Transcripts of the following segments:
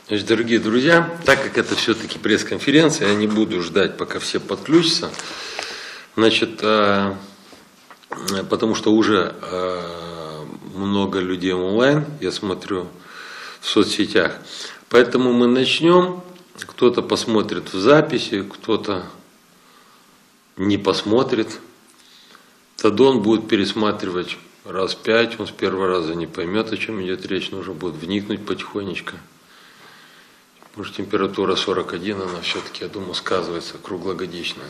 Значит, дорогие друзья, так как это все-таки пресс-конференция, я не буду ждать, пока все подключатся. Значит, потому что уже много людей онлайн, я смотрю в соцсетях. Поэтому мы начнем. Кто-то посмотрит в записи, кто-то не посмотрит. Тогда он будет пересматривать раз 5, он с первого раза не поймет, о чем идет речь, нужно будет вникнуть потихонечку. Может, температура 41, она все-таки, я думаю, сказывается круглогодичная.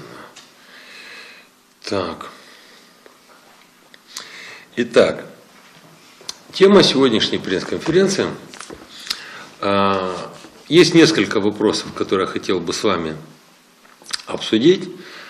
Так. Итак, тема сегодняшней пресс-конференции. Есть несколько вопросов, которые я хотел бы с вами обсудить.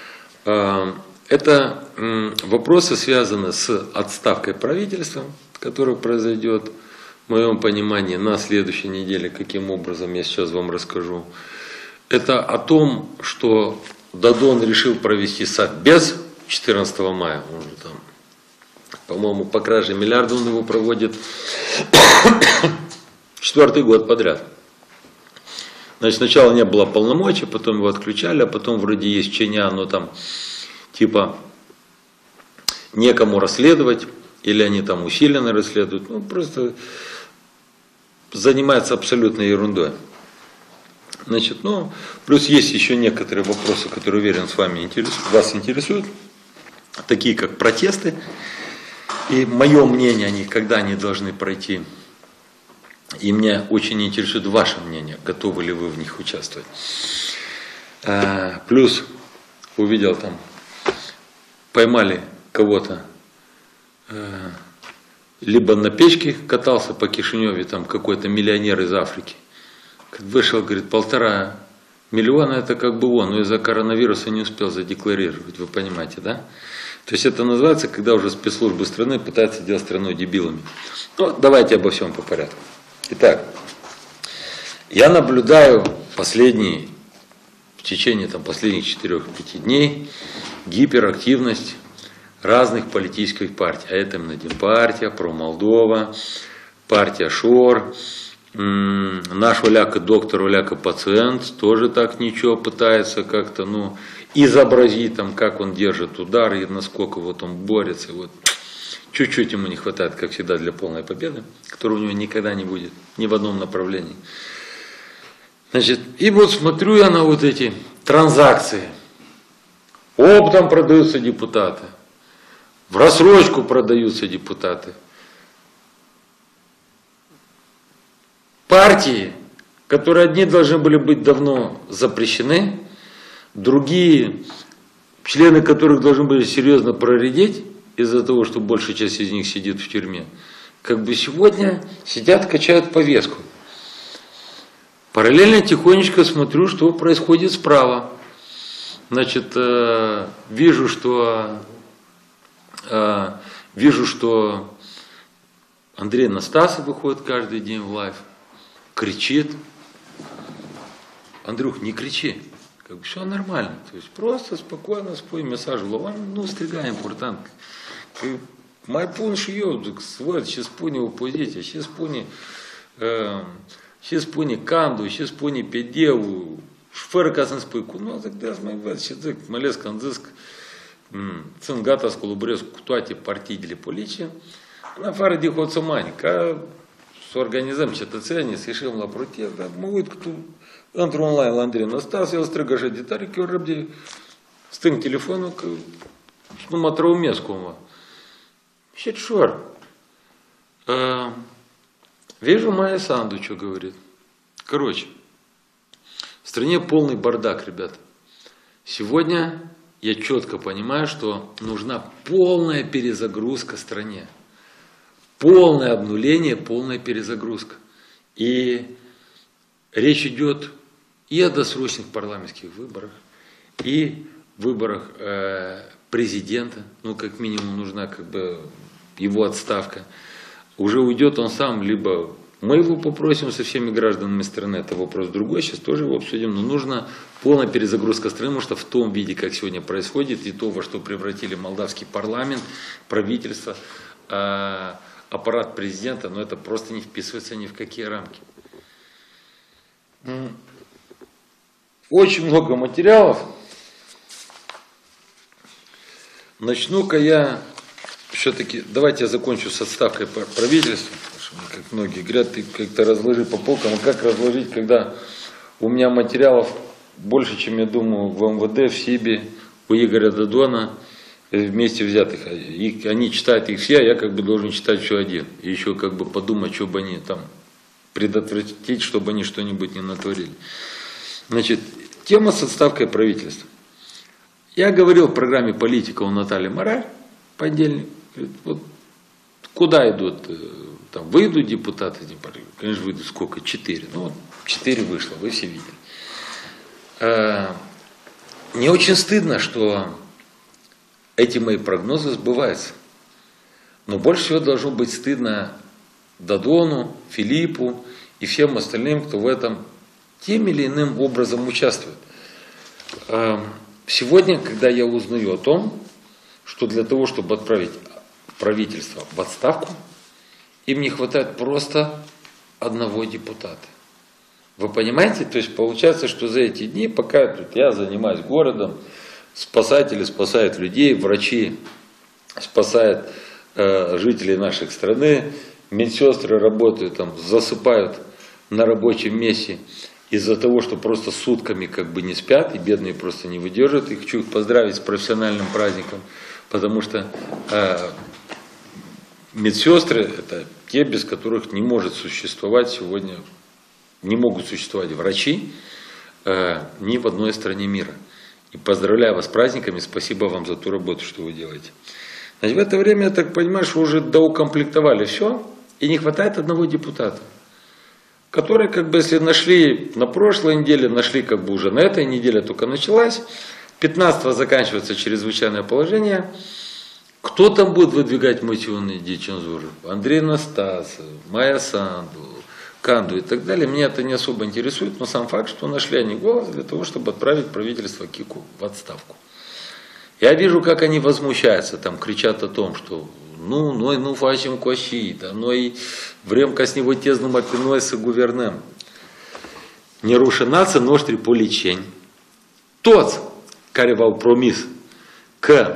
Это вопросы связаны с отставкой правительства, которая произойдет, в моем понимании, на следующей неделе. Каким образом, я сейчас вам расскажу. Это о том, что Додон решил провести совбез 14 мая. Он же там, по-моему, по краже миллиарда он его проводит 4-й год подряд. Значит, сначала не было полномочий, потом его отключали, а потом вроде есть чиня, но там типа некому расследовать, или они там усиленно расследуют. Ну, просто занимается абсолютной ерундой. Значит, ну, плюс есть еще некоторые вопросы, которые, уверен, вас интересуют, такие как протесты. И мое мнение о них, когда они должны пройти. И меня очень интересует ваше мнение, готовы ли вы в них участвовать. Плюс увидел там, поймали кого-то, либо на печке катался по Кишиневе, там какой-то миллионер из Африки. Вышел, говорит, 1,5 миллиона, это как бы он, но из-за коронавируса не успел задекларировать, вы понимаете, да? То есть это называется, когда уже спецслужбы страны пытаются делать страну дебилами. Ну, давайте обо всем по порядку. Итак, я наблюдаю в течение последних 4-5 дней гиперактивность разных политических партий. А это Демпартия, Про-Молдова, партия ШОР, наш доктор пациент тоже так ничего пытается как-то, ну, изобразить, там, как он держит удар и насколько вот он борется. Вот. Чуть-чуть ему не хватает, как всегда, для полной победы, которой у него никогда не будет, ни в одном направлении. Значит, и вот смотрю я на вот эти транзакции. Оптом продаются депутаты, в рассрочку продаются депутаты. Партии, которые одни должны были быть давно запрещены, другие, члены которых должны были серьезно проредеть, из-за того, что большая часть из них сидит в тюрьме, как бы сегодня сидят, качают повестку. Параллельно тихонечко смотрю, что происходит справа. Значит, вижу, что Андрей Настасов выходит каждый день в лайв, кричит. Андрюх, не кричи. Как бы все нормально. То есть просто спокойно спой месаж. Ну, стрига important. Mai pun și eu, văd ce spune opoziția, ce spune Candu, ce spune PD-ul, și fără ca să-mi spui, zic, de azi mai văd și zic, mai ales când zic, sunt gata să colaborez cu toate partidele politice, în afară de Hoțomani, ca să organizăm cetățenii, să ieșim la protest, dar mă uit că tu, într-un online la Andrei Năstas, el strigă așa de tare, că eu răb de stâng telefonul, că nu mă traumez cumva. Щит-шор. Вижу, Майя Санду что говорит. Короче, в стране полный бардак, ребята. Сегодня я четко понимаю, что нужна полная перезагрузка стране. Полное обнуление, полная перезагрузка. И речь идет и о досрочных парламентских выборах, и выборах президента. Ну, как минимум, нужна как бы его отставка. Уже уйдет он сам, либо мы его попросим со всеми гражданами страны, это вопрос другой, сейчас тоже его обсудим, но нужна полная перезагрузка страны, потому что в том виде, как сегодня происходит, и то, во что превратили молдавский парламент, правительство, аппарат президента, но это просто не вписывается ни в какие рамки. Очень много материалов. Начну-ка я все-таки, давайте я закончу с отставкой правительства, потому что, как многие говорят, ты как-то разложи по полкам, а как разложить, когда у меня материалов больше, чем я думаю, в МВД, в СИБе, у Игоря Додона, вместе взятых. И они читают их все, а я как бы должен читать все один. И еще как бы подумать, что бы они там предотвратить, чтобы они что-нибудь не натворили. Значит, тема с отставкой правительства. Я говорил в программе «Политика» у Натальи Мораль в понедельник. Вот куда идут? Там выйдут депутаты? Конечно, выйдут сколько? 4. Ну вот 4 вышло, вы все видели. Мне очень стыдно, что эти мои прогнозы сбываются. Но больше всего должно быть стыдно Додону, Филиппу и всем остальным, кто в этом тем или иным образом участвует. Сегодня, когда я узнаю о том, что для того, чтобы отправить правительство в отставку, им не хватает просто одного депутата. Вы понимаете? То есть получается, что за эти дни, пока тут я занимаюсь городом, спасатели спасают людей, врачи спасают жителей нашей страны, медсестры работают, там, засыпают на рабочем месте из-за того, что просто сутками как бы не спят, и бедные просто не выдерживают. И хочу их поздравить с профессиональным праздником, потому что медсестры – это те, без которых не может существовать сегодня, не могут существовать врачи ни в одной стране мира. И поздравляю вас с праздниками, спасибо вам за ту работу, что вы делаете. Значит, в это время, я так понимаю, что уже доукомплектовали все, и не хватает одного депутата, которые, как бы, если нашли на прошлой неделе, нашли как бы уже на этой неделе, только началась, 15-го заканчивается чрезвычайное положение. Кто там будет выдвигать мотивные децензуры? Андрей Настасов, Майя Санду, Канду и так далее. Меня это не особо интересует, но сам факт, что нашли они голос для того, чтобы отправить правительство Кику в отставку. Я вижу, как они возмущаются, там кричат о том, что ну facem cu așa, dar noi vrem ca să ne votez numai pe noi să guvernăm. Не rușinați noștri politicieni, toți care v-au promis că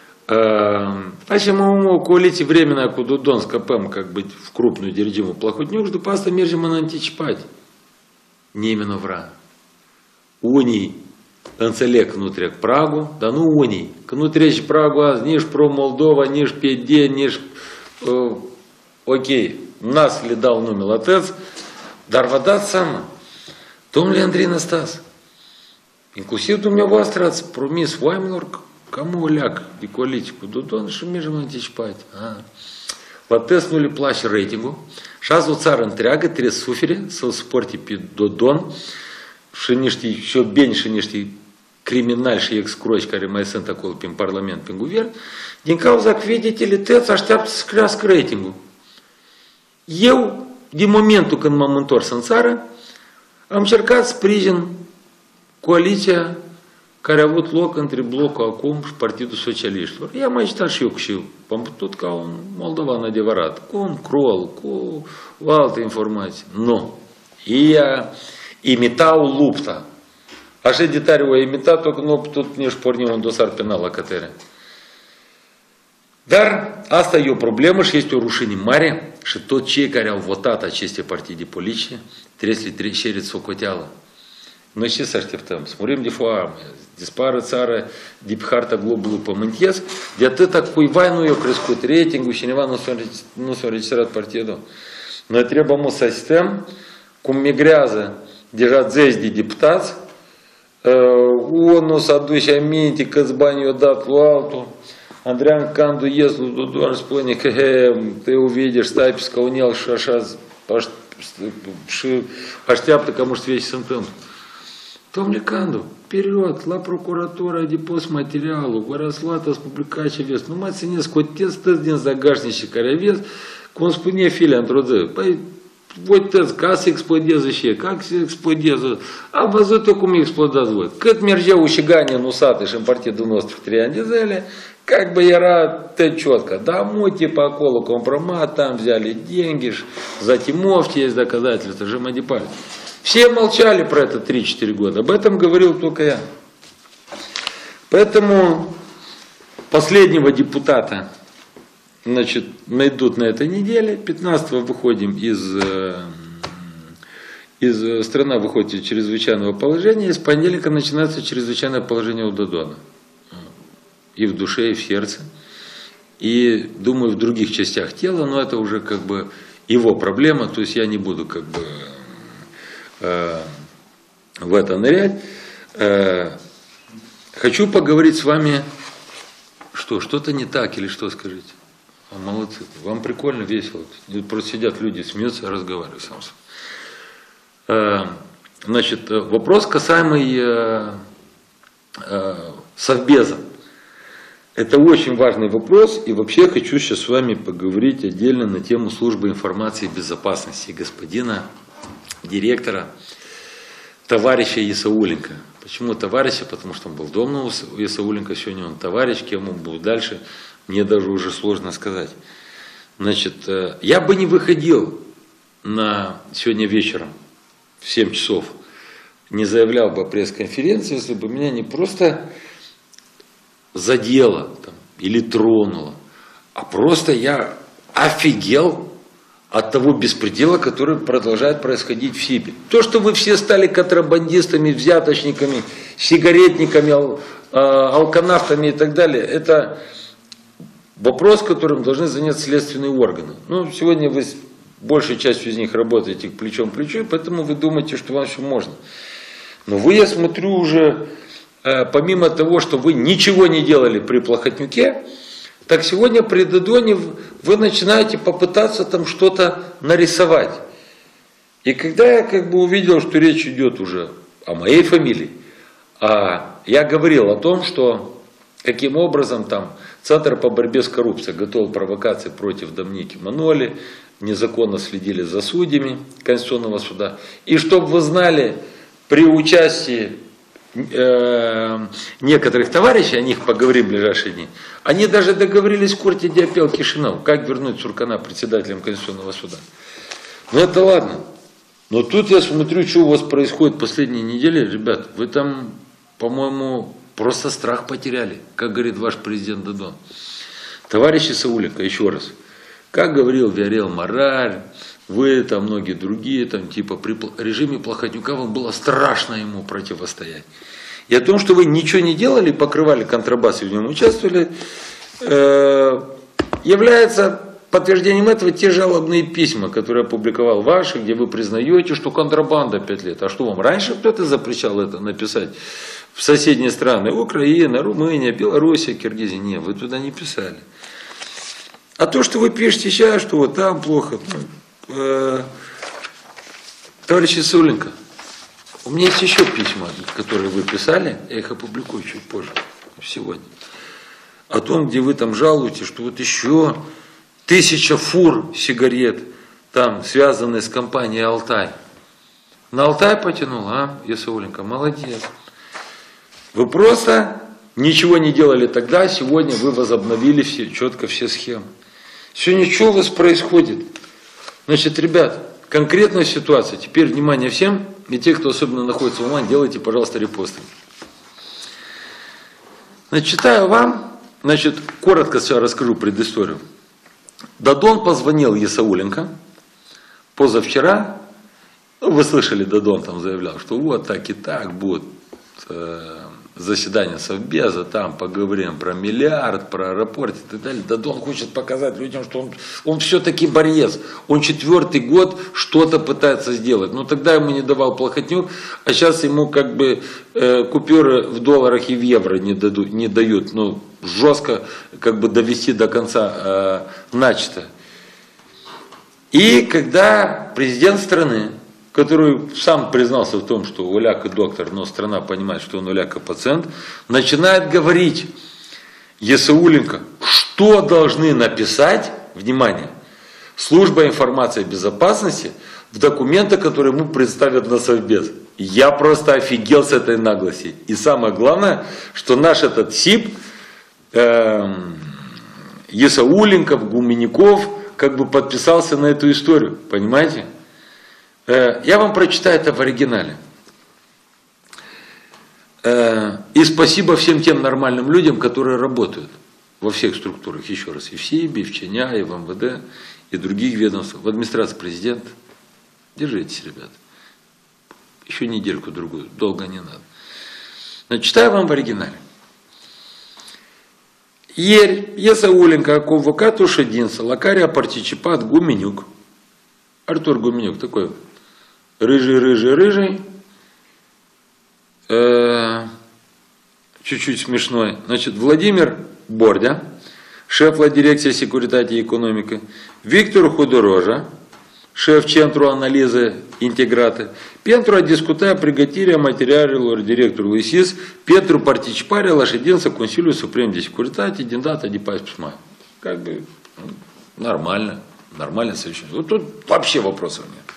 facem o coaliție временная cu Dodon, scăpăm как бы в крупную держиму Плохотнюк, după asta mergem în anticipat. Nimeni vrea. Unii înțeleg că nu trec pragul, dar nu unii. Că nu trece pragul azi nici pro-Moldova, nici PD, nici... ok, nas le dau nume la tăți, dar vă dați seama, domnule Andrei Năstas, inclusiv dumneavoastră ați promis oamenilor că mă leac de coaliție cu Dodon și mergem anticipat. La tăți nu le place ratingul și azi o țară întreagă trebuie să sufere, să-l suporte pe Dodon și niște șobeni și niște criminali și excroși care mai sunt acolo prin Parlament, prin Guvern, din cauza că, vedete, tăți așteaptă să crească ratingul. Eu, din momentul când m-am întors în țară, am încercat să sprijin coaliția care a avut loc între Blocul acum și Partidul Socialiștilor. I-am agitat și eu cu și am putut ca un moldovan adevărat, cu un crol, cu o altă informație. Nu. Ei imitau lupta. Așa de tare o imitat-o că nu a putut nici porni un dosar penal la cătere. Dar asta e o problemă și este o rușine mare și toți cei care au votat aceste partide politice trebuie să le cereți socoteală. Noi ce să așteptăm? Să murim de foame, dispară țara de pe harta globului pământesc, de atâta cuiva nu i-a crescut ratingul, cineva nu s-a înregistrat partidul. Noi trebuie să asistăm cum migrează deja zeci de deputați, ONU s-a dus aminte câți bani i-a dat lui altul, Andrean Candu ies lui Dodon spune că te увидишь, stai pe scaunel și așa și așteaptă ca muști ce se întâmplă. Domnule Candu, вперед, la procuratura a depus materialul, vă răsluat, ați publicat ce aveți. Numai țineți, scoteți tăți din zagajnici care aveți, cum spune Filia într-o zi. Păi, voi tăți, ca să explodeze și ei, ca să explodeze. Am văzut eu cum explodați voi. Cât mergeau ușiganii în USAT și în partidul nostru 3 ani de zile, Как бы я рад, ты четко, домой типа около компромат, там взяли деньги, за Тимофти есть доказательства, Жемадипаль. Все молчали про это 3-4 года, об этом говорил только я. Поэтому последнего депутата, значит, найдут на этой неделе, 15-го выходим страна выходит из чрезвычайного положения, и с понедельника начинается чрезвычайное положение у Додона. И в душе, и в сердце. И, думаю, в других частях тела, но это уже как бы его проблема, то есть я не буду как бы в это нырять. Хочу поговорить с вами, что-то не так или что, скажите? Молодцы, вам прикольно, весело. Просто сидят люди, смеются, я разговариваю сам с вами. Значит, вопрос касаемый Совбеза. Это очень важный вопрос, и вообще хочу сейчас с вами поговорить отдельно на тему службы информации и безопасности господина директора, товарища Исауленко. Почему товарища? Потому что он был дома у Исауленко, сегодня он товарищ, кем он будет дальше, мне даже уже сложно сказать. Значит, я бы не выходил сегодня вечером в 7 часов, не заявлял бы о пресс-конференции, если бы меня не просто задело там, или тронуло, а просто я офигел от того беспредела, который продолжает происходить в Сибири. То, что вы все стали контрабандистами, взяточниками, сигаретниками, алканавтами и так далее, это вопрос, которым должны заняться следственные органы. Ну, сегодня вы большей частью из них работаете плечом к плечу, и поэтому вы думаете, что вам все можно. Но вы, я смотрю, уже помимо того, что вы ничего не делали при Плохотнюке, так сегодня при Додоне вы начинаете попытаться там что-то нарисовать. И когда я как бы увидел, что речь идет уже о моей фамилии, я говорил о том, что каким образом там Центр по борьбе с коррупцией готовил провокации против Домники Маноли, незаконно следили за судьями Конституционного суда. И чтобы вы знали, при участии некоторых товарищей, о них поговорим в ближайшие дни, они даже договорились в Корте Диапел Кишинев, как вернуть Цуркана председателем Конституционного суда. Ну это ладно. Но тут я смотрю, что у вас происходит последние недели. Ребят, вы там, по-моему, просто страх потеряли, как говорит ваш президент Додон. Товарищи Исауленко, еще раз, как говорил Виорел Мораль, вы, там многие другие, там, типа при режиме Плохотнюка вам было страшно ему противостоять. И о том, что вы ничего не делали, покрывали контрабас и в нем участвовали, является подтверждением этого те жалобные письма, которые опубликовал ваши, где вы признаете, что контрабанда 5 лет. А что вам раньше кто-то запрещал это написать в соседние страны? Украина, Румыния, Белоруссия, Киргизия. Нет, вы туда не писали. А то, что вы пишете сейчас, что вот там плохо. Товарищ Исауленко, у меня есть еще письма, которые вы писали, я их опубликую чуть позже, сегодня. О том, где вы там жалуете, что вот еще 1000 фур сигарет, там, связанные с компанией «Алтай». На Алтай потянул, Исауленко, молодец. Вы просто ничего не делали тогда, сегодня вы возобновили четко все схемы. Сегодня что у вас происходит? Значит, ребят, конкретная ситуация. Теперь внимание всем, и те, кто особенно находится в Омане, делайте, пожалуйста, репосты. Значит, читаю вам, значит, коротко сейчас расскажу предысторию. Додон позвонил Исауленко позавчера, вы слышали, Додон там заявлял, что вот так и так будет заседание Совбеза, там поговорим про миллиард, про аэропорт и так далее. Додон хочет показать людям, что он все-таки борец. Он 4-й год что-то пытается сделать. Но тогда ему не давал Плохотнюк, а сейчас ему как бы купюры в долларах и в евро не дают. Ну, жестко как бы довести до конца начато. И когда президент страны, который сам признался в том, что Уляка доктор, но страна понимает, что он Уляка пациент, начинает говорить Исауленко, что должны написать, внимание, служба информации и безопасности в документах, которые ему представят на Совбез. Я просто офигел с этой наглости. И самое главное, что наш этот СИП Есауленков, Гуменюков как бы подписался на эту историю, понимаете? Я вам прочитаю это в оригинале. И спасибо всем тем нормальным людям, которые работают во всех структурах, еще раз, и в СИБе, и в ЧНЯ, и в МВД, и других ведомствах, в администрации президента. Держитесь, ребята. Еще недельку-другую, долго не надо. Но читаю вам в оригинале. Иeri, Есауленко, convocatul ședință la care a participat Гуменюк, Артур Гуменюк, такой рыжий, чуть-чуть смешной. Значит, Владимир Бордя, шеф дирекции секуритати и экономики, Виктор Худорожа, шеф Центру анализа интеграты, pentru a discuta pregătirea materialelor directorului SIS pentru participarea la ședința Consiliului Suprem de Securitate din data de 14 mai. Как бы нормально совершенно. Вот тут вообще вопросов нет.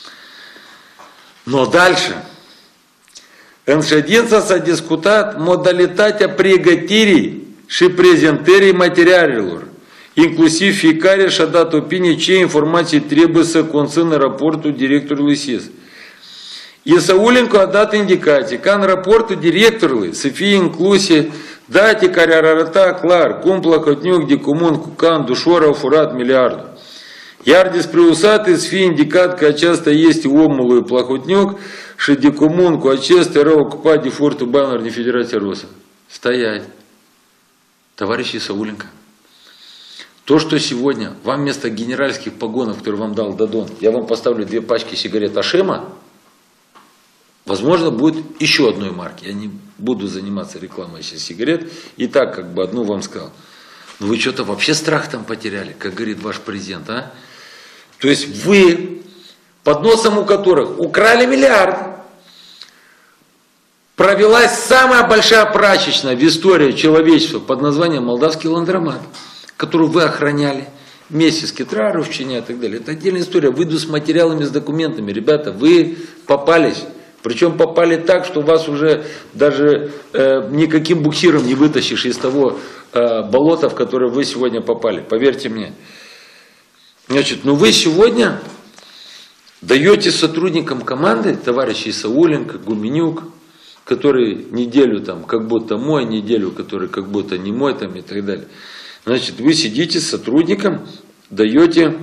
Но дальше. În ședință s-a discutat modalitatea pregătirii și prezentării materialelor. Inclusiv fiecare și-a dat opinie ce informații trebuie să conțină raportul directorului SIS. Есауленко a dat indicații ca în raportul directorului să fie incluse date care ar arăta clar cum Plahotniuc de comun cu Can Dușor au furat miliardul. Iar despre USAT să fie indicat că acesta este omul lui Plahotniuc și de comun cu acesta era ocupat de furtul banilor din Federația Rusă. Стоять. Товарищ Есауленко. То, что сегодня вам вместо генеральских погонов, которые вам дал Дадон, я вам поставлю 2 пачки сигарет Ашема, возможно, будет еще одной марки. Я не буду заниматься рекламой сейчас сигарет. И так, как бы, одну вам сказал. Но вы что-то вообще страх там потеряли, как говорит ваш президент, а? То есть вы, под носом у которых украли миллиард, провелась самая большая прачечная в истории человечества под названием Молдавский ландромат, которую вы охраняли вместе с Китраров, Чиня и так далее. Это отдельная история. Выйду с материалами, с документами. Ребята, вы попались. Причем попали так, что вас уже даже никаким буксиром не вытащишь из того болота, в которое вы сегодня попали. Поверьте мне. Значит, ну вы сегодня даете сотрудникам команды, товарищи Есауленко, Гуменюк, который неделю там как будто мой, неделю, который как будто не мой там и так далее. Значит, вы сидите с сотрудником, даете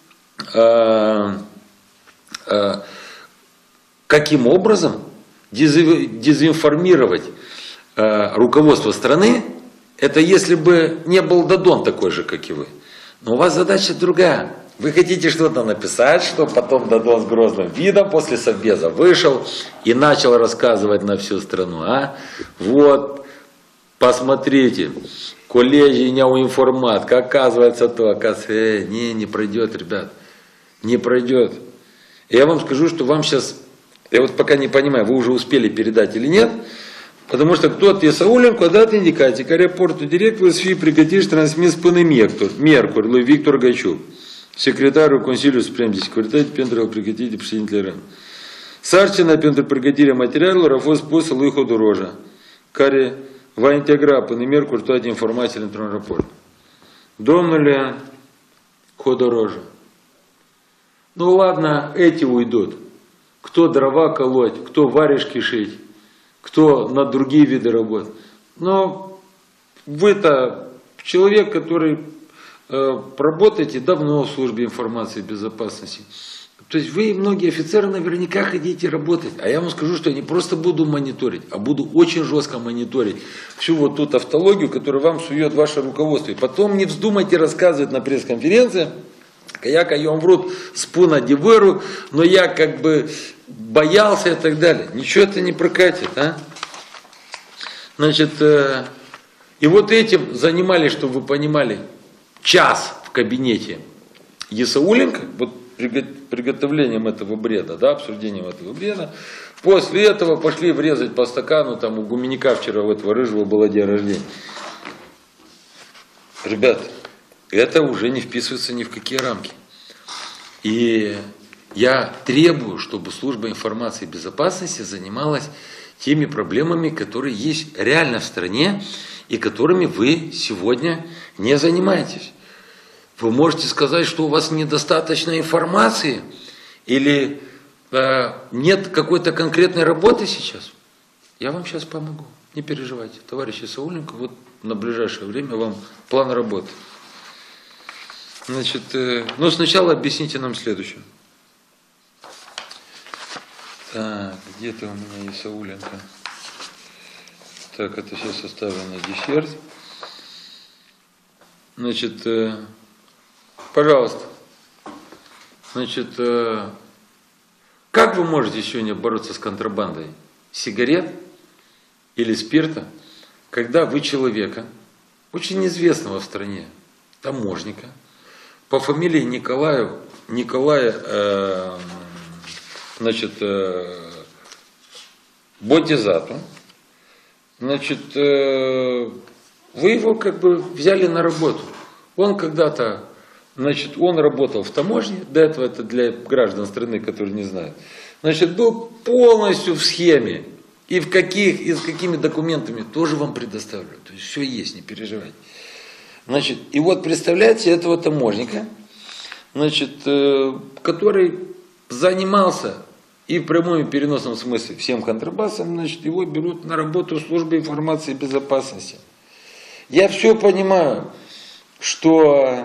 каким образом дезинформировать руководство страны, это если бы не был Дадон такой же, как и вы. Но у вас задача другая. Вы хотите что-то написать, что потом Дадон с грозным видом после Совбеза вышел и начал рассказывать на всю страну. А? Вот, посмотрите, коллеги неуинформат, как оказывается то, оказывается, не пройдет, ребят, не пройдет. И я вам скажу, что вам сейчас, я вот пока не понимаю, вы уже успели передать или нет, потому что кто-то Есауленко дат индикации, că raportul directorului să fie pregătit și transmis până miercuri lui Victor Găciuc, secretarul Consiliului Suprem de Securitate, pentru a-l pregăti de președintele RAN. Sarcina pentru pregătirea materialelor a fost pusă lui Hodoroja, care va integra până miercuri toate informațiile într-un raport. Domnule Hodoroja, ну ладно, эти уйдут. Кто дрова колоть, кто варежки шить, кто на другие виды работ. Но вы-то человек, который работаете давно в службе информации и безопасности. То есть вы и многие офицеры наверняка хотите работать. А я вам скажу, что я не просто буду мониторить, а буду очень жестко мониторить всю вот ту тавтологию, которую вам сует ваше руководство. И потом не вздумайте рассказывать на пресс-конференции, я каем врут спуна диверу, но я как бы боялся и так далее. Ничего это не прокатит, а? Значит, и вот этим занимались, чтобы вы понимали, час в кабинете Есауленко, вот приготовлением этого бреда, да, обсуждением этого бреда. После этого пошли врезать по стакану, там у Гуменюка вчера у этого рыжего было день рождения. Ребят, это уже не вписывается ни в какие рамки. И я требую, чтобы служба информации и безопасности занималась теми проблемами, которые есть реально в стране, и которыми вы сегодня не занимаетесь. Вы можете сказать, что у вас недостаточно информации или нет какой-то конкретной работы сейчас. Я вам сейчас помогу. Не переживайте. Товарищи Сауленко, вот на ближайшее время вам план работы. Значит, но сначала объясните нам следующее. Так, где-то у меня есть Сауленко. Так, это сейчас оставлю на десерт. Значит, пожалуйста. Значит, как вы можете сегодня бороться с контрабандой сигарет или спирта, когда вы человека, очень известного в стране, таможника, по фамилии Николая Ботизату, значит, вы его как бы взяли на работу. Он когда-то, значит, он работал в таможне, до этого это для граждан страны, которые не знают, значит, был полностью в схеме. И с какими документами тоже вам предоставлю. То есть все есть, не переживайте. Значит, и вот представляете этого таможника, значит, который занимался и в прямом и переносном смысле всем контрабасом, значит, его берут на работу в службу информации и безопасности. Я все понимаю, что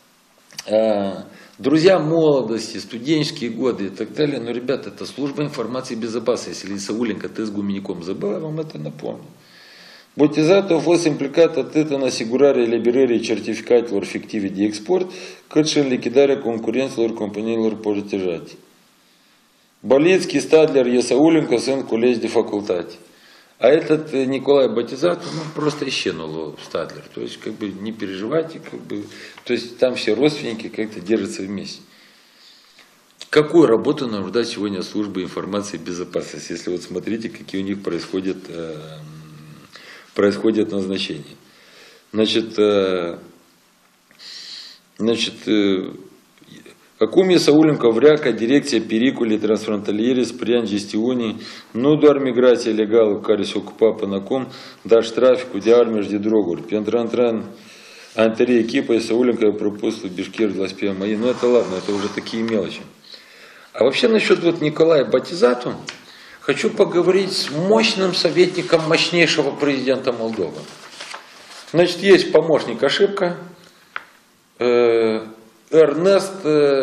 друзья молодости, студенческие годы и так далее, но, ребята, это служба информации и безопасности. Если Сауленко, ты с Гуменяком забыл, я вам это напомню. Ботизато fost implicat atât în asigurarea eliberării certificatelor fictive de export, cât și în lichidarea concurenților companiilor protejate. Болицкий, Стадлер и Сауленко sunt colegi de facultate. А этот Николай Ботизато, ну, просто исчезнул его Стадлер. То есть, как бы, не переживайте, как бы, то есть, там все родственники как-то держатся вместе. Какую работу нам ждать сегодня службы информации и безопасности, если вот смотрите, какие у них происходят назначения. Значит, acum e Săulencă vrea ca direcția pericolei transfrontaliere spre gestiunii nu doar migrația legală cu care se ocupa până acum, dar și traficul de arme și de droguri. Pentru a întări echipa, Săuленко a propus lui Бишкек 25 mai. Ну это ладно, это уже такие мелочи. А вообще насчет вот Николая Ботизату, хочу поговорить с мощным советником мощнейшего президента Молдовы. Значит, есть помощник ошибка, Эрнест,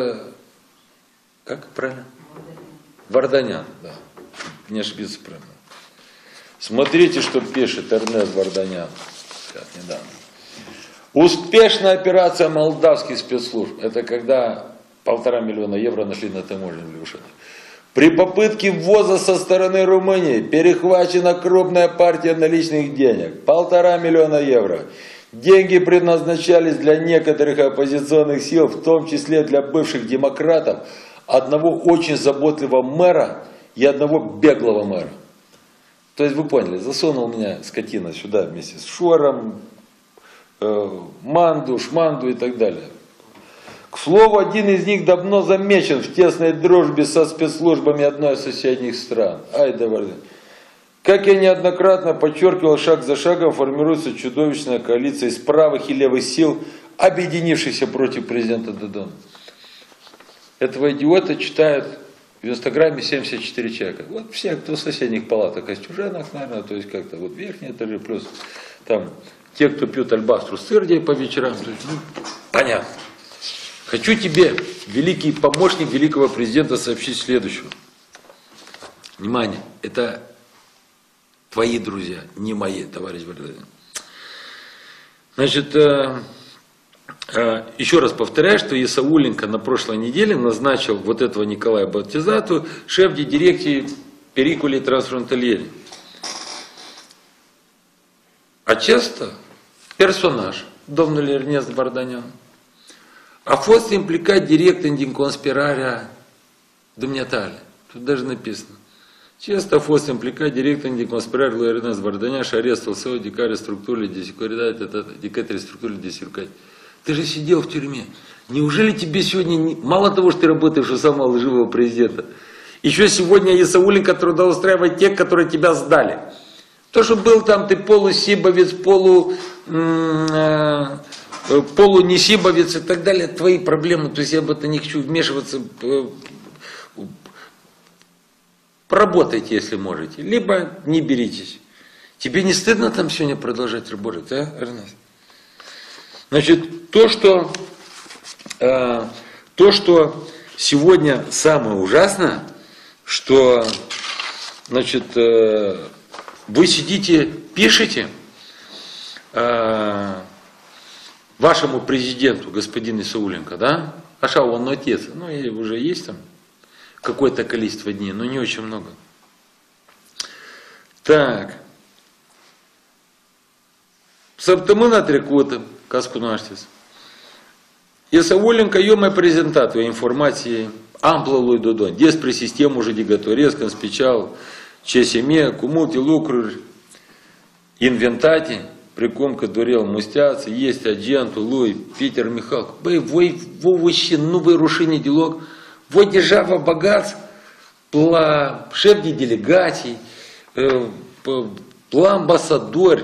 как правильно? Варданян, да, не ошибиться правильно. Смотрите, что пишет Эрнест Варданян, недавно. Успешная операция молдавских спецслужб, это когда 1,5 миллиона евро нашли на таможне в Левушине. При попытке ввоза со стороны Румынии перехвачена крупная партия наличных денег, 1,5 миллиона евро. Деньги предназначались для некоторых оппозиционных сил, в том числе для бывших демократов, одного очень заботливого мэра и одного беглого мэра. То есть вы поняли, засунул меня скотина сюда вместе с Шором, Манду, Шманду и так далее. К слову, один из них давно замечен в тесной дружбе со спецслужбами одной из соседних стран. Ай да варда. Как я неоднократно подчеркивал, шаг за шагом формируется чудовищная коалиция из правых и левых сил, объединившихся против президента Додона. Этого идиота читают в Инстаграме 74 человека. Вот все, кто в соседних палатах, Костюженах, наверное, то есть как-то вот верхние этажи, плюс там те, кто пьют альбастру с сырдей по вечерам. То есть, ну, понятно. Хочу тебе, великий помощник великого президента, сообщить следующее. Внимание, это твои друзья, не мои, товарищ Владимир. Значит, еще раз повторяю, что Сауленко на прошлой неделе назначил вот этого Николая Ботизату шеф дирекции Pericolei Transfrontaliere. Acesta персонаж, domnul Ernest Vardanyan, a fost implicat direct în conspirarea dumneatale. Тут даже написано. Acesta a fost implicat direct în conspirarea lui Ernest Vardanyan și arestul său de către structurile de securitate. Ты же сидел в тюрьме. Неужели тебе сегодня, мало того, что ты работаешь у самого лживого президента, еще сегодня Сауленко трудоустраивает тех, которые тебя сдали. То, что был там ты полусибовец, полунесибовец и так далее, твои проблемы. То есть я в это не хочу вмешиваться. Поработайте, если можете. Либо не беритесь. Тебе не стыдно там сегодня продолжать работать, а, Эрнест? Значит, то, что сегодня самое ужасное, что, значит, вы сидите, пишете вашему президенту, господину Исауленко, да? Аша, он отец, ну и уже есть там какое-то количество дней, но не очень много. Так. Сăptămâna trecută, ca să cunoașteți, Исауленко eu mai prezentat o informație amplă lui Dodon despre sistemul judecătoresc, în special CSM, cu multe lucruri inventate, precum că Dorel Musteață este agentul lui Peter Michalc. Băi, voi вообще nu vă rușine deloc, voi deja vă băgați la șef de delegații, la ambasadori,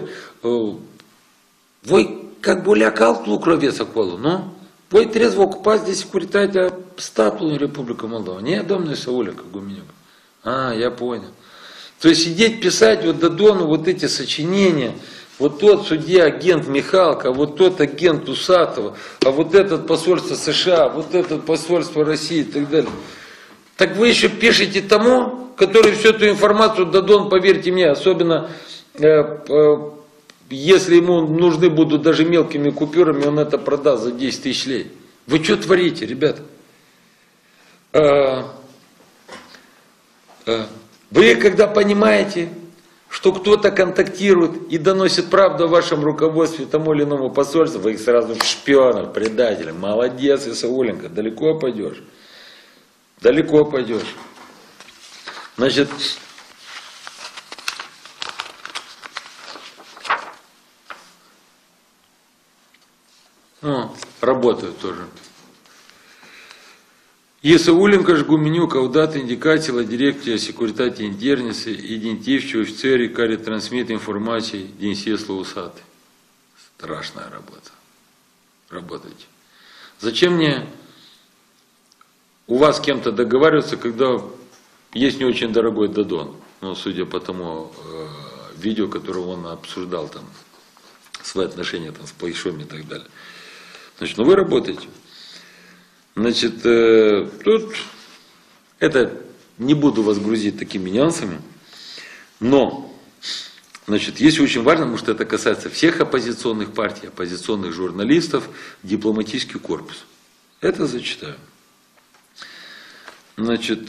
voi как бы ляк alt lucru aveți acolo, nu? Voi trebuie să vă ocupați de securitatea statului în Republica Moldova. Не, domnul Исауленко, Гуменюк. Я понял. То есть сидеть, писать вот Додону вот эти сочинения, вот тот судья, агент Михалка, вот тот агент Усатова, а вот этот посольство США, вот этот посольство России и так далее. Так вы еще пишете тому, который всю эту информацию Додон, поверьте мне, особенно если ему нужны будут даже мелкими купюрами, он это продаст за 10 тысяч лей. Вы что творите, ребята? Вы когда понимаете, что кто-то контактирует и доносит правду о вашем руководстве тому или иному посольству, вы их сразу в шпионов, предателей. Молодец, Исауленко, далеко пойдешь. Далеко пойдешь. Значит, работают тоже. Исауленко Гуменюк, аудат індикації la Direcția Securitate Interne identifică офицеры, care transmit информации Денисесла Усаты. Страшная работа. Работайте. Зачем мне у вас с кем-то договариваться, когда есть не очень дорогой Додон? Ну, судя по тому видео, которое он обсуждал там, свои отношения там, с Пайшом и так далее. Значит, ну вы работаете. Значит, тут это не буду вас грузить такими нюансами, но, значит, есть очень важно, потому что это касается всех оппозиционных партий, оппозиционных журналистов, дипломатический корпус. Это зачитаю. Значит,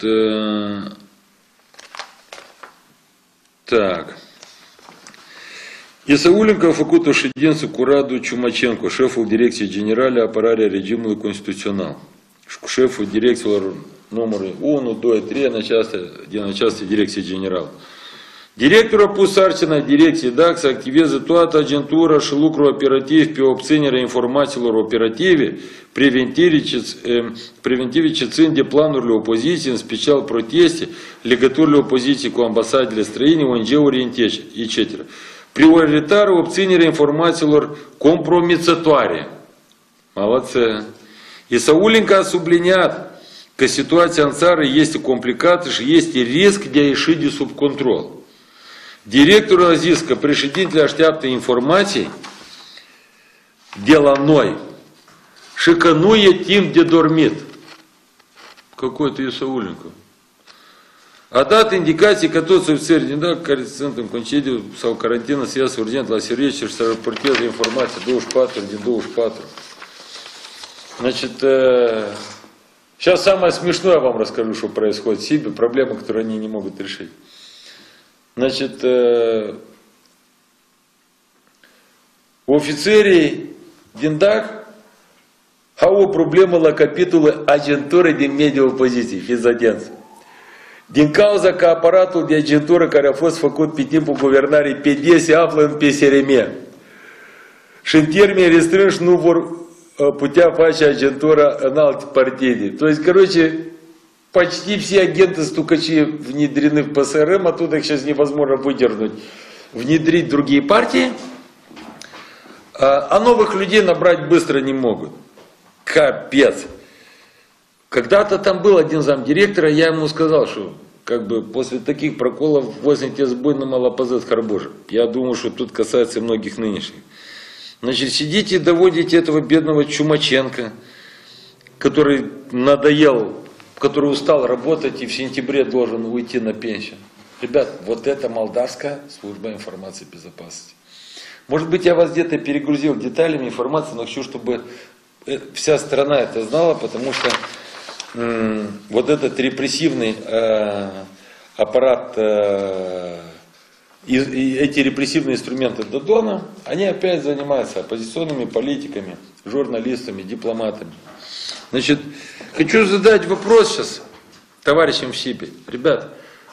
так. Исауленко фăcut o ședință cu Radu Ciumachenko, șeful Direcției Generale Apărarea Regimului Constituțional, și cu șeful direcțiilor numărul 1, 2, 3 din această Direcție Generală. Directorul a pus sarcina Direcției DAC să activeze toată agentura și lucrul operativ pe obținerea informațiilor operative preventive ce țin de planurile opoziției, în special proteste, legăturile opoziției cu ambasadele străine, ONG-uri, etc. Prioritară obținerea informațiilor compromițătoare. Молодцы. Исауленко a subliniat că situația în țară este complicată și este risc de a ieși de sub control. Directorul a zis că președintele așteaptă informații de la noi și că nu e timp de dormit. Какой-то Исауленко. A dat indicații că toți ofițerii din DAC care sunt în concediu sau carantină să iasă urgent la serviciu și să raporteze informații 24 din 24. Значит, сейчас самое смешное я вам расскажу, что происходит в Сибири, проблемы, которые они не могут решить. Значит, ofițerii din DAC au o problemă la capitolul agentură din mediul opoziției, fiți atenți. Din cauza că aparatul de agentură care a fost făcut pe timpul guvernării PD se află în PSRM. Și în termeni restrânși nu vor putea face agentura în alte partide. То есть, короче, почти все агенты стукачи внедрены в ПСРМ, оттуда их сейчас невозможно выдернуть. внедрить другие партии, а новых людей набрать быстро не могут. Капец. Когда-то там был один замдиректора, я ему сказал, что как бы после таких проколов возьмите сбой на малопозет харбожа. Я думаю, что тут касается многих нынешних. Значит, сидите и доводите этого бедного Чумаченко, который надоел, который устал работать и в сентябре должен уйти на пенсию. Ребят, вот это Молдавская служба информации и безопасности. Может быть, я вас где-то перегрузил деталями информации, но хочу, чтобы вся страна это знала, потому что вот этот репрессивный аппарат, эти репрессивные инструменты Додона, они опять занимаются оппозиционными политиками, журналистами, дипломатами. Значит, хочу задать вопрос сейчас товарищам в СИБе. Ребят,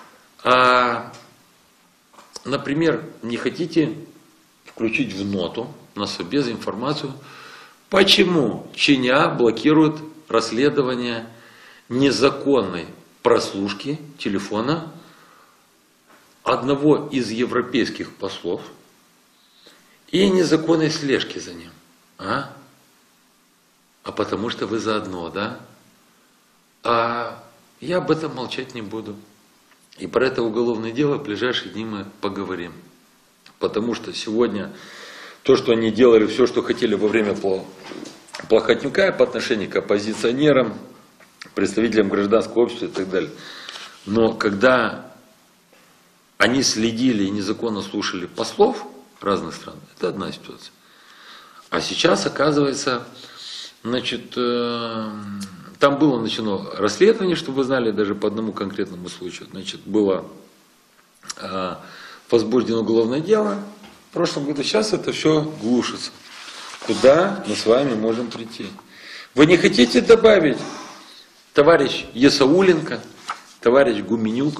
например, не хотите включить в ноту на Совбез информацию, почему Чиня блокирует расследование незаконной прослушки телефона одного из европейских послов и незаконной слежки за ним? А потому что вы заодно, да? А я об этом молчать не буду. И про это уголовное дело в ближайшие дни мы поговорим. Потому что сегодня то, что они делали, все, что хотели во время Плохотнюка по отношению к оппозиционерам, представителям гражданского общества и так далее. Но когда они следили и незаконно слушали послов разных стран, это одна ситуация. А сейчас, оказывается, значит, там было начано расследование, чтобы вы знали, даже по одному конкретному случаю. Значит, было возбуждено уголовное дело в прошлом году. Сейчас это все глушится. Куда мы с вами можем прийти? Вы не хотите добавить, товарищ Есауленко, товарищ Гуменюк,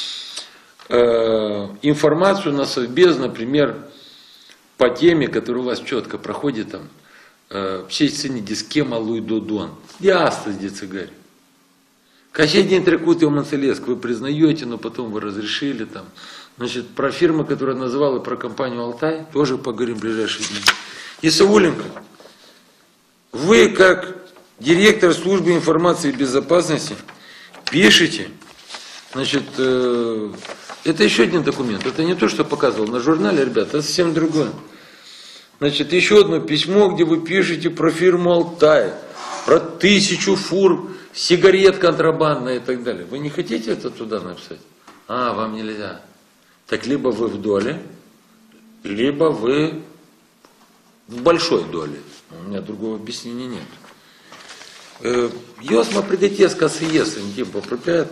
информацию на Совбез, например, по теме, которая у вас четко проходит там, все цените, с кем Алуй Додон. Ясно, где цыгарь. Кощей Трекут и Манцелеск вы признаете, но потом вы разрешили там. Значит, про фирму, которая называла, про компанию Алтай, тоже поговорим в ближайшие дни. Есауленко, вы как директор службы информации и безопасности пишете, значит, это еще один документ, это не то, что показывал на журнале, ребята, это совсем другое. Значит, еще одно письмо, где вы пишете про фирму Алтай, про 1000 фур сигарет контрабандные и так далее. Вы не хотите это туда написать? Вам нельзя. Так либо вы в доле, либо вы в большой доле. У меня другого объяснения нет. Jos pridėties, kas įėsim, попрыгает,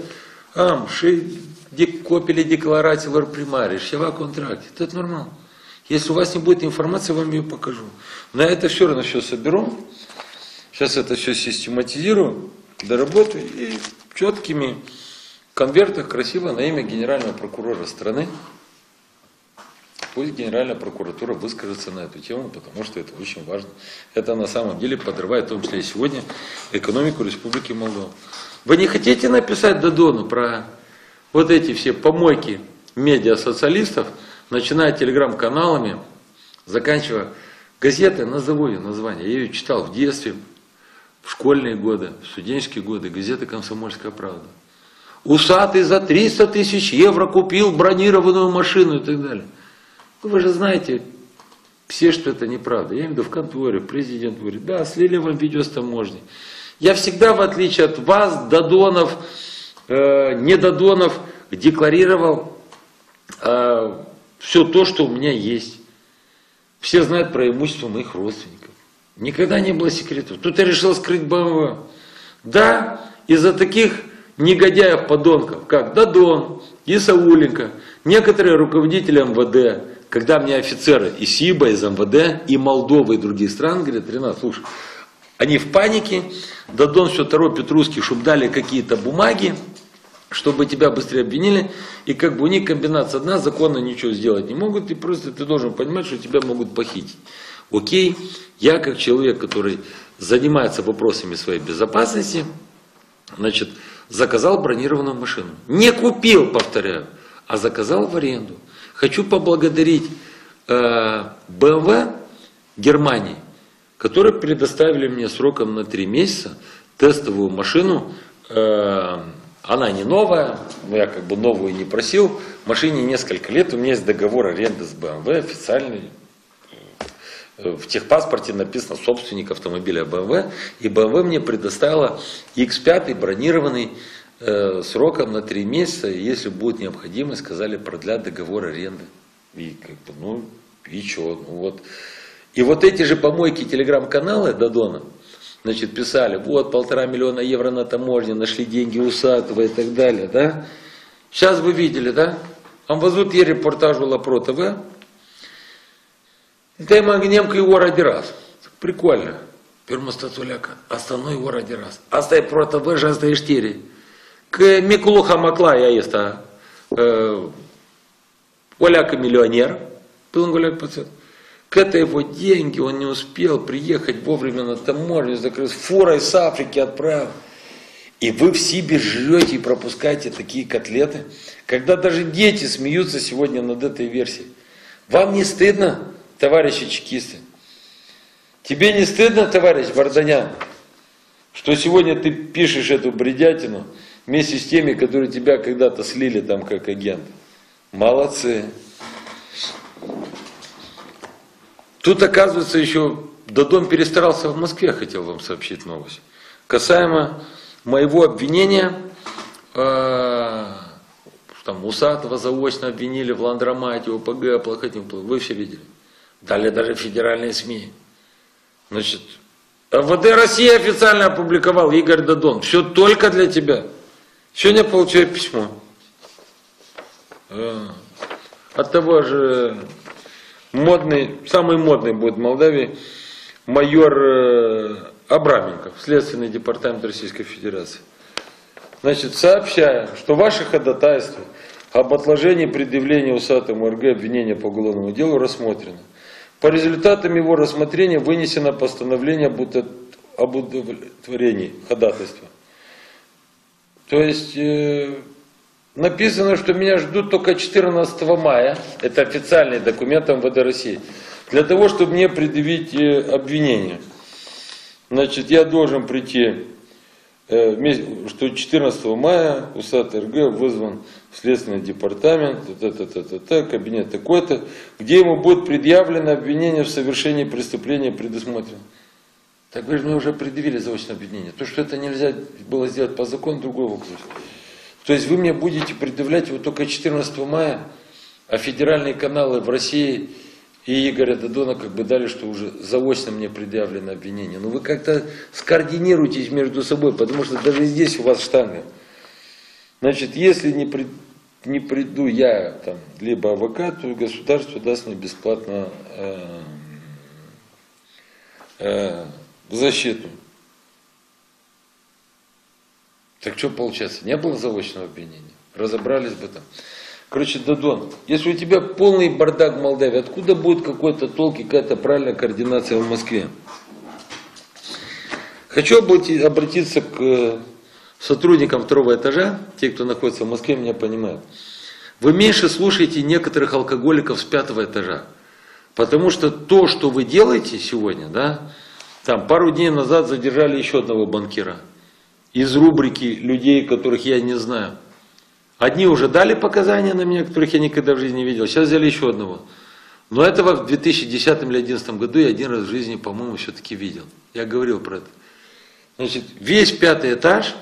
копили декларацию в примаре, шева контракте. Это нормально. Если у вас не будет информации, я вам ее покажу. На это все равно все соберу. Сейчас это все систематизирую, доработаю и в четкими конвертах красиво на имя генерального прокурора страны. Пусть Генеральная прокуратура выскажется на эту тему, потому что это очень важно. Это на самом деле подрывает, в том числе и сегодня, экономику Республики Молдова. Вы не хотите написать Додону про вот эти все помойки медиа-социалистов, начиная телеграм-каналами, заканчивая газетой, назову ее название. Я ее читал в детстве, в школьные годы, в студенческие годы, газета «Комсомольская правда». Усатый за 300 000 евро купил бронированную машину и так далее. Вы же знаете все, что это неправда. Я имею в виду в конторе, в президентуре. Да, слили вам видео с таможни. Я всегда, в отличие от вас, Додонов, не Додонов, декларировал все то, что у меня есть. Все знают про имущество моих родственников. Никогда не было секретов. Тут я решил скрыть БМВ. Да, из-за таких негодяев, подонков, как Додон, Есауленко, некоторые руководители МВД, когда мне офицеры из СИБа, из МВД, и Молдовы, и других стран говорят: Ренат, слушай, они в панике, Додон все торопит русских, чтобы дали какие-то бумаги, чтобы тебя быстрее обвинили, и как бы у них комбинация одна, законно ничего сделать не могут, и просто ты должен понимать, что тебя могут похитить. Окей, я как человек, который занимается вопросами своей безопасности, значит, заказал бронированную машину. Не купил, повторяю, а заказал в аренду. Хочу поблагодарить BMW Германии, которые предоставили мне сроком на 3 месяца тестовую машину. Она не новая, но я как бы новую не просил. Машине несколько лет, у меня есть договор аренды с BMW официальный. В техпаспорте написано собственник автомобиля BMW. И BMW мне предоставила X5 бронированный сроком на 3 месяца. И если будет необходимость, сказали, продлят договор аренды. И как бы, ну и что, ну вот. И вот эти же помойки телеграм-каналы Додона, значит, писали, вот 1,5 миллиона евро на таможне, нашли деньги у Усатова и так далее, да. Сейчас вы видели, да? Am văzut ieri reportajul la Pro TV. Да, мы гнемка его ради раз. Прикольно. Пермостатуляка. Основной его ради раз. Asta e Pro TV și asta e știri. Că micul Hamaclaia ăsta, Оляка миллионер, был Оляк пацан. К это его деньги, он не успел приехать вовремя на таможню, закрыть фурой с Африки отправил. И вы в Сибирь жрете и пропускаете такие котлеты, когда даже дети смеются сегодня над этой версией. Вам не стыдно, товарищи чекисты? Тебе не стыдно, товарищ Варданян, что сегодня ты пишешь эту бредятину вместе с теми, которые тебя когда-то слили там как агент? Молодцы. Тут, оказывается, еще Додон перестарался в Москве, хотел вам сообщить новость. Касаемо моего обвинения, там Усатова заочно обвинили в ландромате, ОПГ, оплохотнем. Вы все видели. Дали даже федеральные СМИ. Значит, МВД России официально опубликовал Игорь Додон. Все только для тебя. Сегодня я получаю письмо. От того же самый модный будет в Молдавии майор Абраменков, Следственный департамент Российской Федерации. Значит, сообщаю, что ваше ходатайство об отложении предъявления Усатому РГ обвинения по уголовному делу рассмотрено. По результатам его рассмотрения вынесено постановление об удовлетворении ходатайства. То есть написано, что меня ждут только 14 мая, это официальный документ МВД России, для того, чтобы мне предъявить обвинение. Значит, я должен прийти, что 14 мая Усатый РГ вызван в Следственный департамент, кабинет такой-то, где ему будет предъявлено обвинение в совершении преступления предусмотрено. Так вы же мне уже предъявили заочное обвинение. То, что это нельзя было сделать по закону, другой вопрос. То есть вы мне будете предъявлять его только 14 мая, а федеральные каналы в России и Игоря Додона как бы дали, что уже заочно мне предъявлено обвинение. Но вы как-то скоординируйтесь между собой, потому что даже здесь у вас штанга. Значит, если не приду я там, либо АВК, то государство даст мне бесплатно защиту. Так что получается? Не было заочного обвинения? Разобрались бы там. Короче, Додон, если у тебя полный бардак в Молдавии, откуда будет какой-то толк и какая-то правильная координация в Москве? Хочу обратиться к сотрудникам 2-го этажа, те, кто находится в Москве, меня понимают. Вы меньше слушаете некоторых алкоголиков с 5-го этажа. Потому что то, что вы делаете сегодня, да, там пару дней назад задержали еще одного банкира. Из рубрики людей, которых я не знаю. Одни уже дали показания на меня, которых я никогда в жизни не видел. Сейчас взяли еще одного. Но этого в 2010 или 2011 году я один раз в жизни, по-моему, все-таки видел. Я говорил про это. Значит, весь 5-й этаж,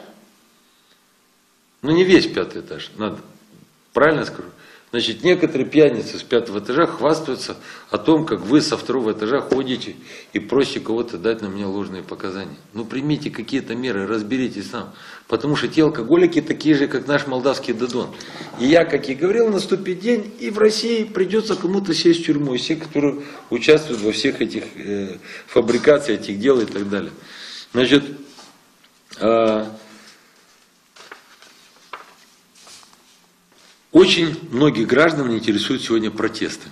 ну не весь 5-й этаж, надо, правильно скажу? Значит, некоторые пьяницы с 5-го этажа хвастаются о том, как вы со 2-го этажа ходите и просите кого-то дать на меня ложные показания. Ну, примите какие-то меры, разберитесь сам. Потому что те алкоголики такие же, как наш молдавский Додон. И я, как и говорил, наступит день, и в России придется кому-то сесть в тюрьму. И все, которые участвуют во всех этих фабрикациях, этих дел и так далее. Значит, очень многих граждан интересуют сегодня протесты.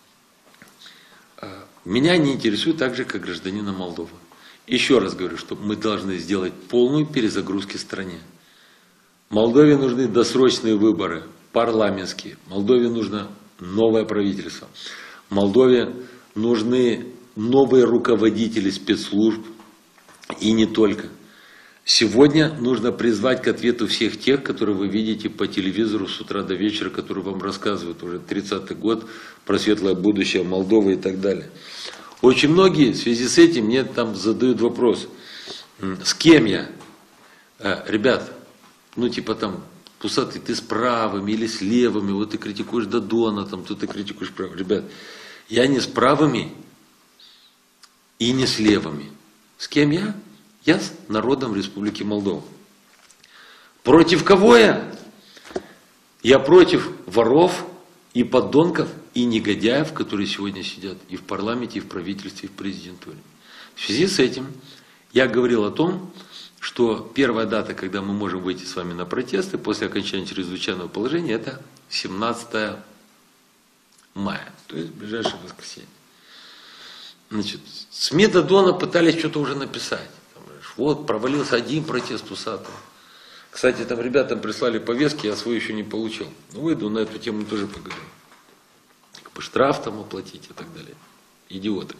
Меня не интересует так же, как гражданина Молдовы. Еще раз говорю, что мы должны сделать полную перезагрузку в стране. Молдове нужны досрочные выборы, парламентские. Молдове нужно новое правительство. Молдове нужны новые руководители спецслужб и не только. Сегодня нужно призвать к ответу всех тех, которые вы видите по телевизору с утра до вечера, которые вам рассказывают уже 30-й год про светлое будущее Молдовы и так далее. Очень многие в связи с этим мне там задают вопрос, с кем я? Ребят, ну типа там, Пусатый, ты с правыми или с левыми, вот ты критикуешь Додона, там, тут ты критикуешь правыми. Ребят, я не с правыми и не с левыми. С кем я? Я с народом Республики Молдова. Против кого я? Я против воров и подонков и негодяев, которые сегодня сидят и в парламенте, и в правительстве, и в президентуре. В связи с этим я говорил о том, что первая дата, когда мы можем выйти с вами на протесты после окончания чрезвычайного положения, это 17 мая, то есть ближайшее воскресенье. Значит, СМИ Додона пытались что-то уже написать. Вот, провалился один протест Пусатого. Кстати, там ребятам прислали повестки, я свою еще не получил. Ну, выйду, на эту тему тоже поговорю. Как бы штраф там оплатить и так далее. Идиоты.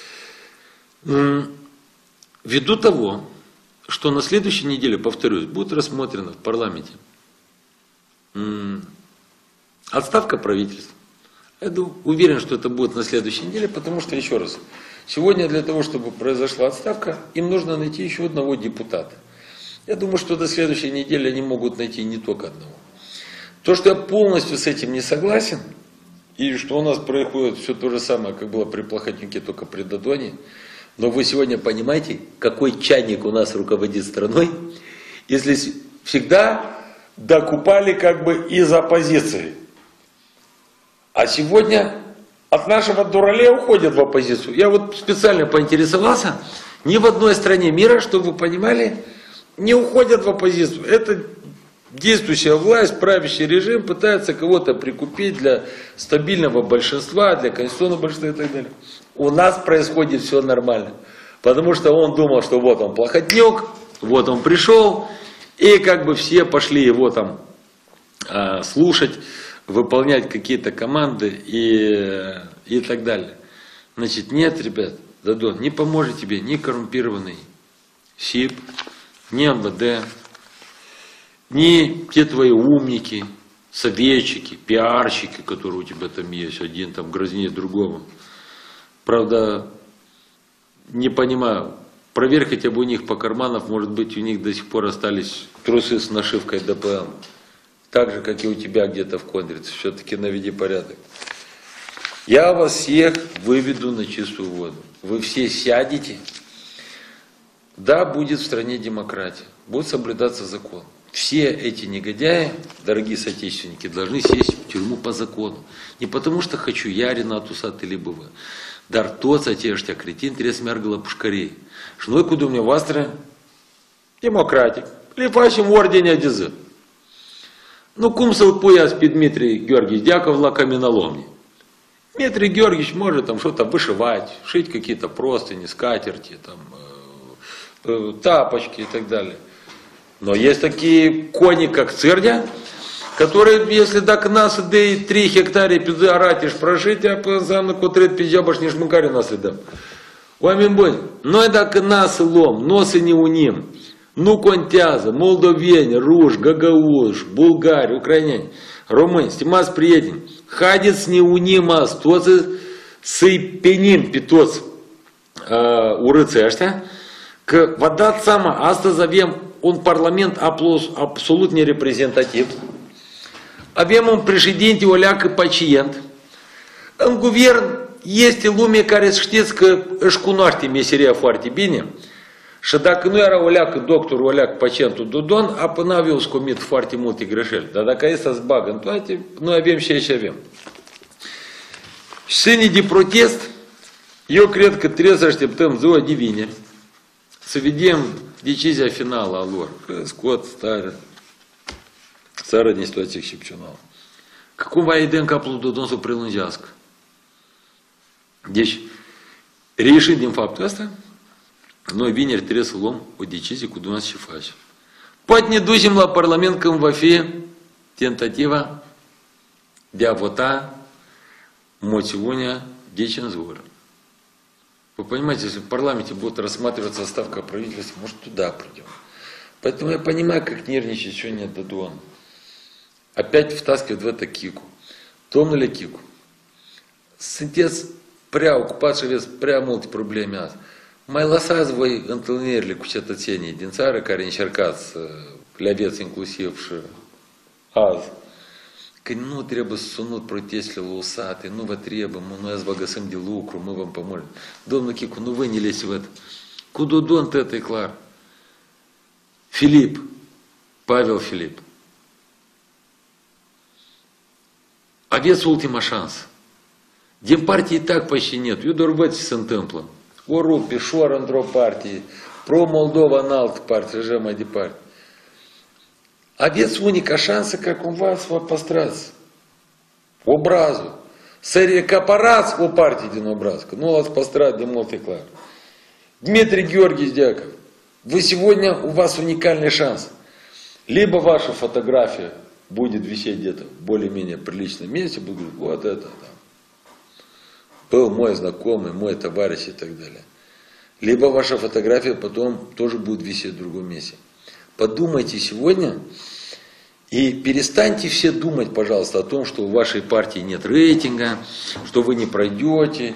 Ввиду того, что на следующей неделе, повторюсь, будет рассмотрена в парламенте отставка правительства. Я уверен, что это будет на следующей неделе, потому что, еще раз, сегодня для того, чтобы произошла отставка, им нужно найти еще одного депутата. Я думаю, что до следующей недели они могут найти не только одного. То, что я полностью с этим не согласен, и что у нас происходит все то же самое, как было при Плохотнюке, только при Додоне, но вы сегодня понимаете, какой чайник у нас руководит страной, если всегда докупали как бы из оппозиции. А сегодня от нашего дуралея уходят в оппозицию. Я вот специально поинтересовался, ни в одной стране мира, чтобы вы понимали, не уходят в оппозицию. Это действующая власть, правящий режим пытается кого-то прикупить для стабильного большинства, для конституционного большинства и так далее. У нас происходит все нормально. Потому что он думал, что вот он Плохотнюк, вот он пришел, и как бы все пошли его там слушать, выполнять какие-то команды и так далее. Значит, нет, ребят, Додон, не поможет тебе ни коррумпированный СИП, ни МВД, ни те твои умники, советчики, пиарщики, которые у тебя там есть, один там грознее другому. Правда, не понимаю, проверь хотя бы у них по карманам, может быть у них до сих пор остались трусы с нашивкой ДПМ. Так же, как и у тебя где-то в Кондрице. Все-таки наведи порядок. Я вас всех выведу на чистую воду. Вы все сядете. Да, будет в стране демократия. Будет соблюдаться закон. Все эти негодяи, дорогие соотечественники, должны сесть в тюрьму по закону. Не потому что хочу я, Ренат Усатый, либо вы. Dar toți aceștia cretini trebuie să meargă la pușcărie. Și noi cu dumneavoastră, democratic, le facem ordinea de zi. Ну, cum să-l pui azi pe Dmitri Георгиевич Дьяков la каменоломни? Дмитрий Георгиевич может там что-то вышивать, шить какие-то простыни, скатерти, там, тапочки и так далее. Но есть такие кони, как Цирдя, которые, если так нас де 3 гектари підзаратиш прожити, а сам на котрит піджабаш не шмикарі наслідом. Уамін бонь, но это к нас лом, носы не уним. Ну контяза, молдовень, руш, гагауш, булгарь, украиняне, румын, стимас приедем. Хадец не унимас, тоцы сыпенин питоц урыцешта. К вода сама, аста завем, он парламент абсолютно репрезентатив. Avem un președinte o leacă pacient. În guvern este lume care știți că își cunoaște meseria foarte bine. Și dacă nu era o leacă doctor, o leacă pacientul Dodon, până aveau scomit foarte multe greșeli. Dar dacă e să-ți bagă în toate, noi avem și aici avem. Și de protest, eu cred că trebuie să așteptăm ziua de vineri, să vedem decizia finală a lor. Că scot stare. Țara din situație excepțională. Că cumva îi dă în capul lui Dodon să o prelungească. Deci, reieșind din faptul ăsta, noi vineri trebuie să luăm o decizie cu dumneavoastră ce facem. Poate ne ducem la Parlament când va fi tentativa de a vota сегодня дичен звор. Вы понимаете, если в парламенте будет рассматриваться отставка правительства, может туда придем. Поэтому я понимаю, как нервничает сегодня Дадон. Опять втаскивает в это Кику. Домнули Кику. Сынтец пrea ocupat și aveți prea multe probleme azi. Mai lăsați voi întâlnirile cu cetățenii din țară care încercați să le aveți inclusiv și azi. Că nu trebuie să sunut protestele la usate, nu vă trebuie, noi azi vă găsim de lucru, мы вам поможем. Domnul Chicu, nu vă не лезьте в это. Cu Dodon это e clar. Филипп, Павел Филипп. Aveți ultima șansă. Din partii так почти нет. Eu doar văd ce se întâmplă. O rup Pișor într-o parte, Pro-Moldova în altă parte, și așa mai departe. Aveți unica șansă ca cumva să vă păstrați obrazul. Să recaparați o parte din obraz, că nu l-ați păstrat de mult, e clar. Дмитрий Георгиевич Дьяков, вы сегодня, у вас уникальная шанс. Либо ваша фотография будет висеть где-то в более-менее приличном месте, будет говорить, вот это там. Был мой знакомый, мой товарищ и так далее. Либо ваша фотография потом тоже будет висеть в другом месте. Подумайте сегодня и перестаньте все думать, пожалуйста, о том, что у вашей партии нет рейтинга, что вы не пройдете.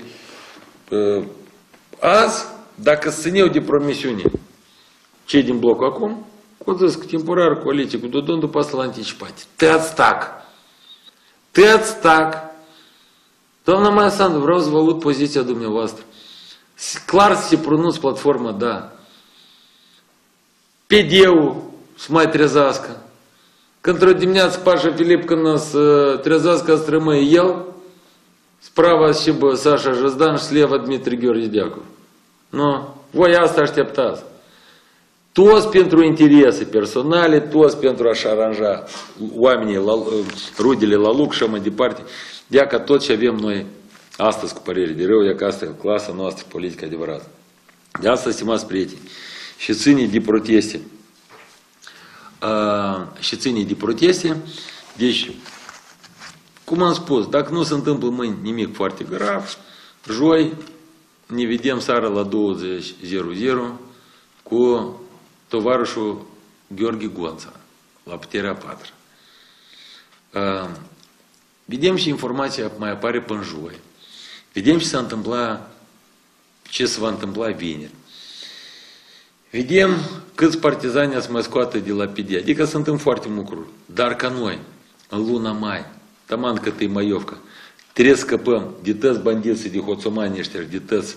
Azi, dacă țineau de promisiuni cei din blocul acum, hotărăsc temporar coaliție cu Dodon după asta la anticipate. Tăiați tac! Tăiați tac! Doamna Maia Sandu, vreau să vă aud poziția dumneavoastră. Clar să se pronunț platforma, da. PD-ul să mai trezească. Că într-o dimineață Pașa Filip când să trezească să rămâie el, sправа și Sasha Jăzdan și sleva Dmitri Gheorghe Deacov. Nu? Voi asta așteptați. Toți pentru interese personale, toți pentru a-și aranja oamenii, rudele la loc și mai departe. De că tot ce avem noi astăzi cu părere de rău, e că asta e clasa noastră politică adevărată. De asta, stimați prieteni, și ține de proteste. Deci, cum am spus, dacă nu se întâmplă mâine nimic foarte grav, joi ne vedem seara la 20:00 cu tovarășul Gheorghe Gonța, la Puterea Patră. Vedem și informația mai apare până joi. Vedem ce se va întâmpla vineri. Vedem câți partizani să mai scoată de la PD. Adică se întâmplă foarte multe lucruri. Dar ca noi, în luna mai, taman cât e maiovca, trebuie să scăpăm de toți bandiții, de hoțomani ăștia, de toți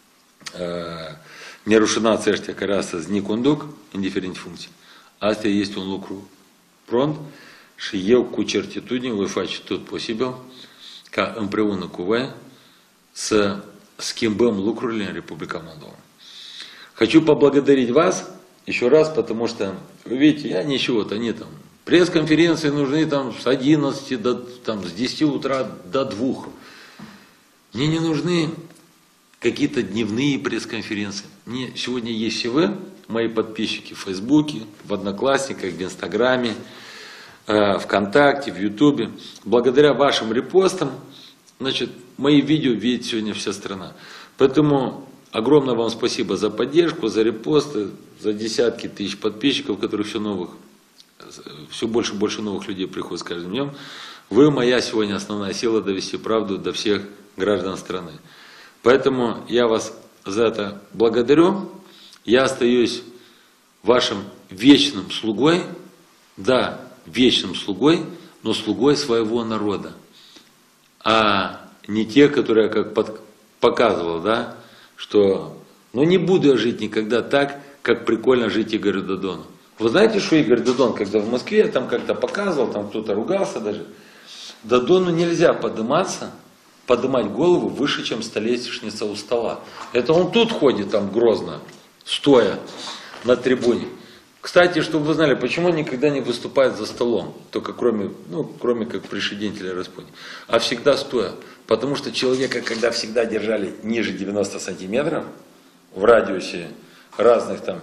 nerușinați ăștia care astăzi ne conduc în diferite funcții. Asta este un lucru pront și eu cu certitudine voi face tot posibil ca împreună cu voi să schimbăm lucруrile în Republica Moldova. Хочу поблагодарить вас еще раз, потому что, вы видите, я ничего-то не там. Пресс-конференции нужны там с 11 до, там, с 10 утра до 2. Мне не нужны какие-то дневные пресс-конференции. Мне сегодня есть все вы, мои подписчики в Фейсбуке, в Одноклассниках, в Инстаграме, ВКонтакте, в Ютубе. Благодаря вашим репостам, значит, мои видео видит сегодня вся страна. Поэтому огромное вам спасибо за поддержку, за репосты, за десятки тысяч подписчиков, которых все больше и больше новых людей приходит с каждым днем. Вы моя сегодня основная сила довести правду до всех граждан страны. Поэтому я вас за это благодарю. Я остаюсь вашим вечным слугой, да, вечным слугой, но слугой своего народа. А не те, которые, как показывал, да, что, ну не буду я жить никогда так, как прикольно жить Игорю Додону. Вы знаете, что Игорь Додон, когда в Москве, там как-то показывал, там кто-то ругался даже, Додону нельзя поднимать голову выше, чем столешница у стола. Это он тут ходит, там грозно, стоя на трибуне. Кстати, чтобы вы знали, почему он никогда не выступает за столом, только кроме как при Шиденте или Распутине, а всегда стоя. Потому что человека, когда всегда держали ниже 90 сантиметров, в радиусе разных там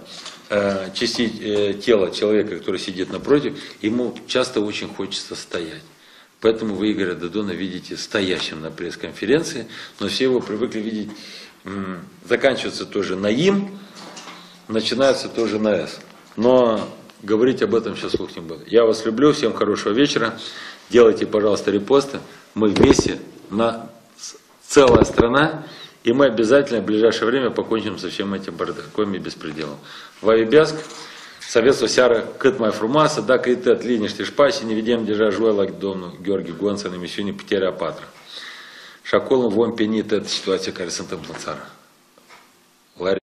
частей тела человека, который сидит напротив, ему часто очень хочется стоять. Поэтому вы Игоря Додона видите стоящим на пресс-конференции, но все его привыкли видеть, заканчивается тоже на «им», начинается тоже на «с». Но говорить об этом сейчас слух не буду. Я вас люблю, всем хорошего вечера. Делайте, пожалуйста, репосты. Мы вместе, целая страна, и мы обязательно в ближайшее время покончим со всем этим бардаком и беспределом. Вавибяск, Советство сяра cât mai frumoasă, dacă îi tot liniște și pace, ne vedem deja joi la domnul Gheorghe Gonță în emisiune Puterea a patra. Și acolo vom peni toată situația care se întâmplă în țară.